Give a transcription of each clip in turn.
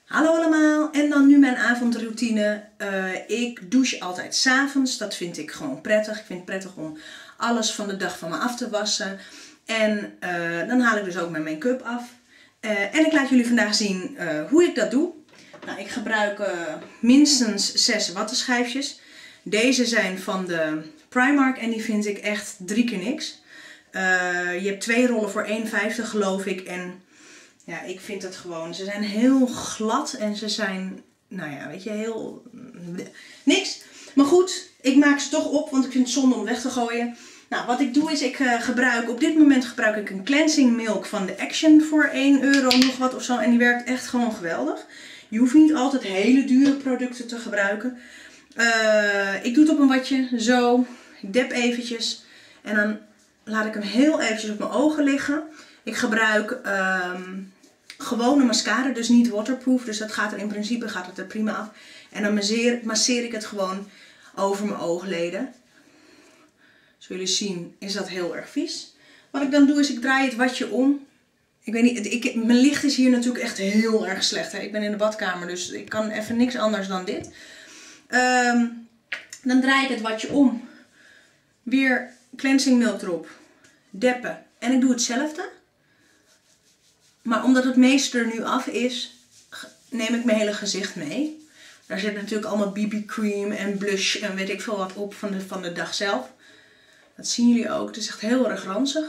Hallo allemaal, en dan nu mijn avondroutine. Ik douche altijd 's avonds, dat vind ik gewoon prettig. Ik vind het prettig om alles van de dag van me af te wassen. En dan haal ik dus ook mijn make-up af. En ik laat jullie vandaag zien hoe ik dat doe. Nou, ik gebruik minstens 6 wattenschijfjes. Deze zijn van de Primark en die vind ik echt 3 keer niks. Je hebt 2 rollen voor 1,50 geloof ik. En ja, ik vind het gewoon, ze zijn heel glad en ze zijn, nou ja, weet je, heel niks. Maar goed, ik maak ze toch op, want ik vind het zonde om weg te gooien. Nou, wat ik doe is, op dit moment gebruik ik een cleansing milk van de Action voor €1 nog wat of zo. En die werkt echt gewoon geweldig. Je hoeft niet altijd hele dure producten te gebruiken. Ik doe het op een watje, zo. Ik dep eventjes en dan laat ik hem heel eventjes op mijn ogen liggen. Ik gebruik gewone mascara, dus niet waterproof. Dus dat gaat er in principe er prima af. En dan masseer ik het gewoon over mijn oogleden. Zoals jullie zien is dat heel erg vies. Wat ik dan doe is, ik draai het watje om. Ik weet niet, mijn licht is hier natuurlijk echt heel erg slecht. Hè? Ik ben in de badkamer, dus ik kan even niks anders dan dit. Dan draai ik het watje om. Weer cleansing milk erop. Deppen. En ik doe hetzelfde. Maar omdat het meeste er nu af is, neem ik mijn hele gezicht mee. Daar zit natuurlijk allemaal BB cream en blush en weet ik veel wat op van de dag zelf. Dat zien jullie ook. Het is echt heel erg ranzig.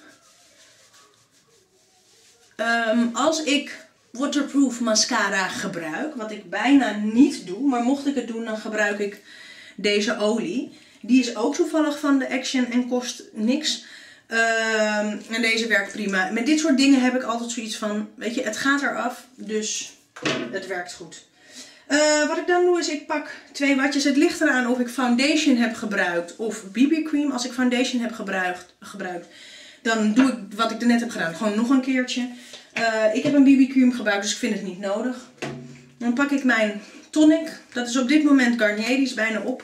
Als ik waterproof mascara gebruik, wat ik bijna niet doe, maar mocht ik het doen, dan gebruik ik deze olie. Die is ook toevallig van de Action en kost niks. En deze werkt prima. Met dit soort dingen heb ik altijd zoiets van, weet je, het gaat eraf, dus het werkt goed. Wat ik dan doe is, ik pak 2 watjes. Het ligt eraan of ik foundation heb gebruikt of BB cream. Als ik foundation heb gebruikt, dan doe ik wat ik er net heb gedaan. Gewoon nog een keertje. Ik heb een BB cream gebruikt, dus ik vind het niet nodig. Dan pak ik mijn tonic. Dat is op dit moment Garnier, die is bijna op.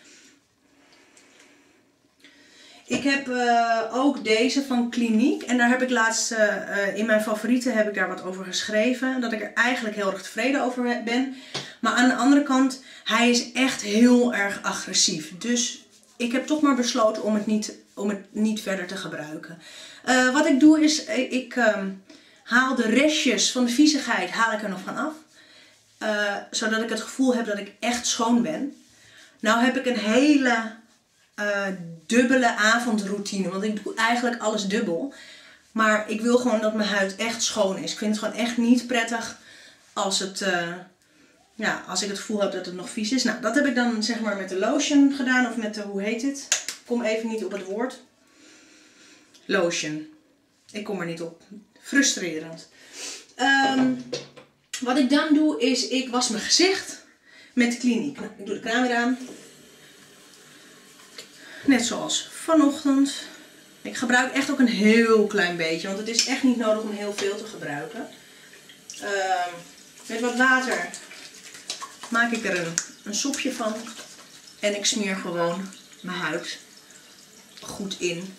Ik heb ook deze van Clinique. En daar heb ik laatst in mijn favorieten heb ik daar wat over geschreven. Dat ik er eigenlijk heel erg tevreden over ben. Maar aan de andere kant, hij is echt heel erg agressief. Dus ik heb toch maar besloten om het niet verder te gebruiken. Wat ik doe is, ik haal de restjes van de viezigheid haal ik er nog van af. Zodat ik het gevoel heb dat ik echt schoon ben. Nou heb ik een hele dubbele avondroutine. Want ik doe eigenlijk alles dubbel. Maar ik wil gewoon dat mijn huid echt schoon is. Ik vind het gewoon echt niet prettig als als ik het gevoel heb dat het nog vies is. Nou, dat heb ik dan zeg maar met de lotion gedaan. Of met de, hoe heet dit? Ik kom even niet op het woord. Lotion. Ik kom er niet op. Frustrerend. Wat ik dan doe is, ik was mijn gezicht met de Clinique. Nou, ik doe de kraan weer aan. Net zoals vanochtend. Ik gebruik echt ook een heel klein beetje, want het is echt niet nodig om heel veel te gebruiken. Met wat water maak ik er een sopje van. En ik smeer gewoon mijn huid goed in.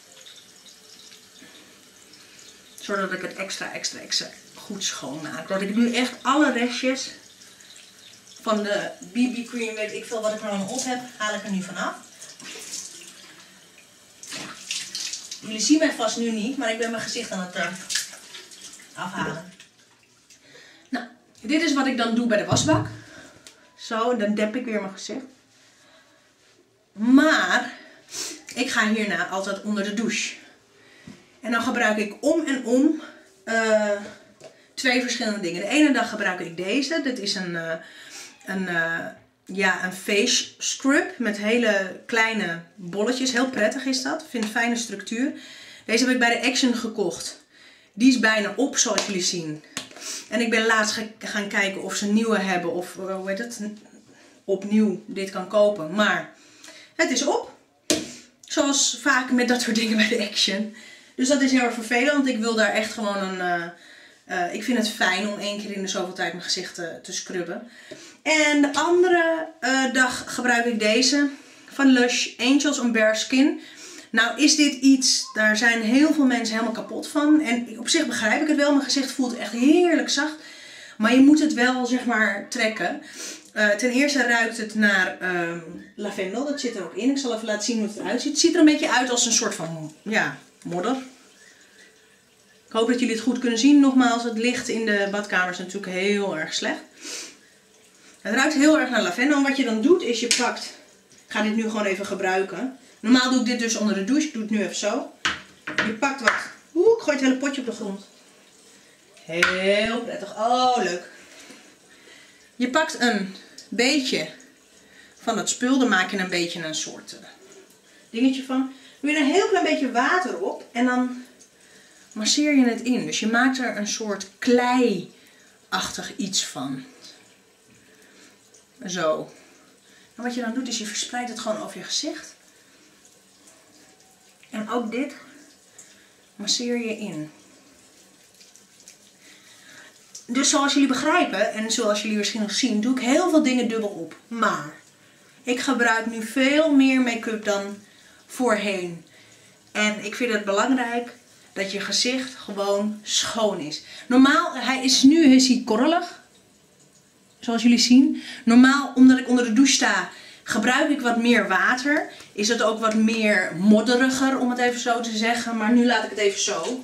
Zodat ik het extra goed schoon maak. Dat ik nu echt alle restjes van de BB cream, weet ik veel wat ik er allemaal op heb, haal ik er nu vanaf. Jullie zien mij vast nu niet, maar ik ben mijn gezicht aan het afhalen. Nou, dit is wat ik dan doe bij de wasbak. Zo, en dan dep ik weer mijn gezicht. Maar ik ga hierna altijd onder de douche. En dan gebruik ik om en om 2 verschillende dingen. De ene dag gebruik ik deze. Dit is een face scrub met hele kleine bolletjes. Heel prettig is dat. Ik vind een fijne structuur. Deze heb ik bij de Action gekocht. Die is bijna op, zoals jullie zien. En ik ben laatst gaan kijken of ze nieuwe hebben. Of hoe heet het? Opnieuw dit kan kopen. Maar het is op. Zoals vaak met dat soort dingen bij de Action. Dus dat is heel erg vervelend. Want ik wil daar echt gewoon ik vind het fijn om 1 keer in de zoveel tijd mijn gezicht te scrubben. En de andere dag gebruik ik deze van Lush Angels on Bare Skin. Nou is dit iets, daar zijn heel veel mensen helemaal kapot van. En op zich begrijp ik het wel. Mijn gezicht voelt echt heerlijk zacht. Maar je moet het wel, zeg maar, trekken. Ten eerste ruikt het naar lavendel. Dat zit er ook in. Ik zal even laten zien hoe het eruit ziet. Het ziet er een beetje uit als een soort van, ja, modder. Ik hoop dat jullie het goed kunnen zien. Nogmaals, het licht in de badkamer is natuurlijk heel erg slecht. Het ruikt heel erg naar lavendel. En wat je dan doet is je pakt... Ik ga dit nu gewoon even gebruiken. Normaal doe ik dit dus onder de douche. Ik doe het nu even zo. Je pakt wat... ik gooi het hele potje op de grond. Heel prettig. Oh, leuk. Je pakt een beetje van het spul. Dan maak je een beetje een soort dingetje van. Doe je een heel klein beetje water op. En dan masseer je het in. Dus je maakt er een soort klei-achtig iets van. Zo. En wat je dan doet is je verspreidt het gewoon over je gezicht. En ook dit masseer je in. Dus zoals jullie begrijpen en zoals jullie misschien nog zien, doe ik heel veel dingen dubbel op. Maar ik gebruik nu veel meer make-up dan voorheen. En ik vind het belangrijk dat je gezicht gewoon schoon is. Normaal, nu is hij korrelig. Zoals jullie zien. Normaal, omdat ik onder de douche sta, gebruik ik wat meer water. Is het ook wat meer modderiger, om het even zo te zeggen. Maar nu laat ik het even zo.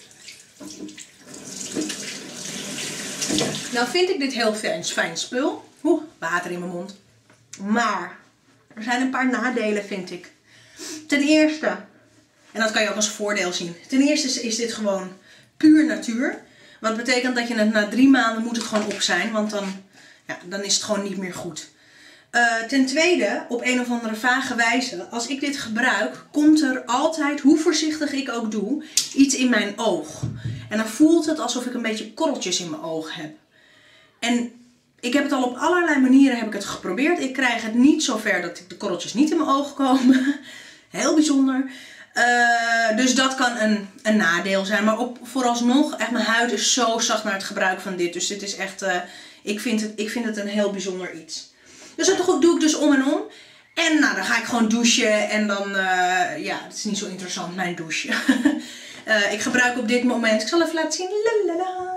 Nou vind ik dit heel fijn spul. Water in mijn mond. Maar er zijn een paar nadelen, vind ik. Ten eerste, en dat kan je ook als voordeel zien. Ten eerste is dit gewoon puur natuur. Wat betekent dat je het na 3 maanden moet het gewoon op zijn. Want dan is het gewoon niet meer goed. Ten tweede, op een of andere vage wijze, als ik dit gebruik, komt er altijd, hoe voorzichtig ik ook doe, iets in mijn oog. En dan voelt het alsof ik een beetje korreltjes in mijn oog heb. En ik heb het al op allerlei manieren geprobeerd. Ik krijg het niet zover dat de korreltjes niet in mijn oog komen. Heel bijzonder. Dus dat kan een nadeel zijn. Maar vooralsnog, echt mijn huid is zo zacht naar het gebruik van dit. Dus dit is echt, ik vind het een heel bijzonder iets. Dus dat doe ik dus om en om. En nou, dan ga ik gewoon douchen. En dan, het is niet zo interessant, mijn douche. Ik gebruik op dit moment, ik zal even laten zien. Lalala.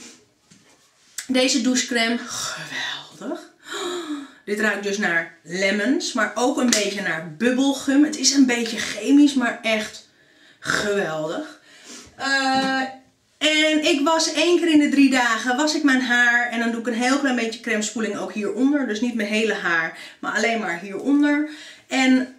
Deze douchecrème, geweldig. Dit ruikt dus naar lemons, maar ook een beetje naar bubblegum. Het is een beetje chemisch, maar echt geweldig. En ik was 1 keer in de 3 dagen, was ik mijn haar. En dan doe ik een heel klein beetje crème spoeling ook hieronder. Dus niet mijn hele haar, maar alleen maar hieronder. En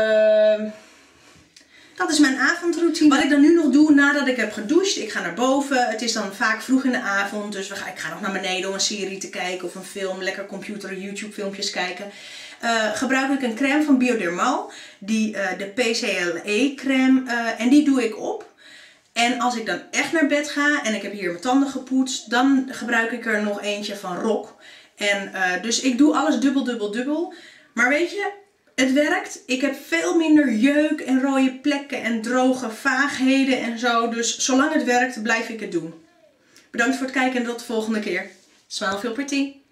dat is mijn avondroutine. Wat ik dan nu nog doe nadat ik heb gedoucht. Ik ga naar boven. Het is dan vaak vroeg in de avond. Dus ik ga nog naar beneden om een serie te kijken. Of een film. Lekker computer, YouTube filmpjes kijken. Gebruik ik een crème van Biodermal. De PCLE crème. En die doe ik op. En als ik dan echt naar bed ga. En ik heb hier mijn tanden gepoetst. Dan gebruik ik er nog eentje van RoC. En dus ik doe alles dubbel. Maar weet je, het werkt. Ik heb veel minder jeuk en rode plekken en droge vaagheden en zo. Dus zolang het werkt, blijf ik het doen. Bedankt voor het kijken en tot de volgende keer. Smile, feel pretty.